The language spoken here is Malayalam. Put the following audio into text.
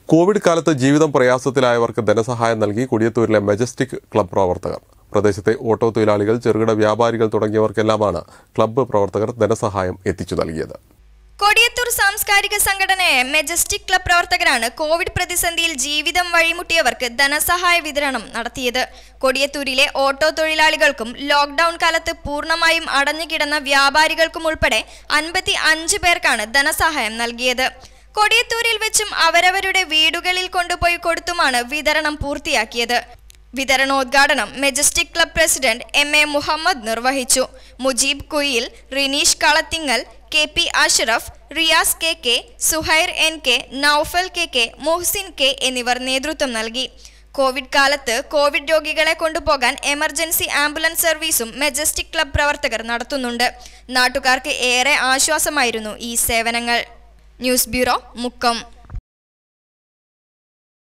കോവിഡ് കാലത്ത് ജീവിതം പ്രയാസത്തിലായവർക്ക് ധനസഹായം നൽകി കൊടിയത്തൂരിലെ മെജസ്റ്റിക് ക്ലബ്ബ് പ്രവർത്തകർ. പ്രദേശത്തെ ഓട്ടോ തൊഴിലാളികൾ, ചെറുകിട വ്യാപാരികൾ തുടങ്ങിയവർക്കെല്ലാമാണ് ക്ലബ്ബ് പ്രവർത്തകർ ധനസഹായം എത്തിച്ചു നൽകിയത്. കൊടിയത്തൂർ സാംസ്കാരിക സംഘടനയായ മെജസ്റ്റിക് ക്ലബ്ബ് പ്രവർത്തകരാണ് കോവിഡ് പ്രതിസന്ധിയിൽ ജീവിതം വഴിമുട്ടിയവർക്ക് ധനസഹായ വിതരണം നടത്തിയത്. കൊടിയത്തൂരിലെ ഓട്ടോ തൊഴിലാളികൾക്കും ലോക്ക്ഡൌൺ കാലത്ത് പൂർണ്ണമായും അടഞ്ഞുകിടന്ന വ്യാപാരികൾക്കും ഉൾപ്പെടെ 55 പേർക്കാണ് ധനസഹായം നൽകിയത്. കൊടിയത്തൂരിൽ വെച്ചും അവരവരുടെ വീടുകളിൽ കൊണ്ടുപോയി കൊടുത്തുമാണ് വിതരണം പൂർത്തിയാക്കിയത്. വിതരണോദ്ഘാടനം majestic club president MA Muhammad നിർവഹിച്ചു. മുജീബ് കുയിൽ, Rineesh Kalathingal, KP Ashraf, Riyas KK, Suhair NK, Noufal KK, Muhsin K എന്നിവർ നേതൃത്വം നൽകി. കോവിഡ് കാലത്ത് കോവിഡ് രോഗികളെ കൊണ്ടുപോകാൻ എമർജൻസി ആംബുലൻസ് സർവീസും മെജസ്റ്റിക് ക്ലബ്ബ് പ്രവർത്തകർ നടത്തുന്നുണ്ട്. നാട്ടുകാർക്ക് ഏറെ ആശ്വാസമായിരുന്നു ഈ സേവനങ്ങൾ. News bureau, Mukkam.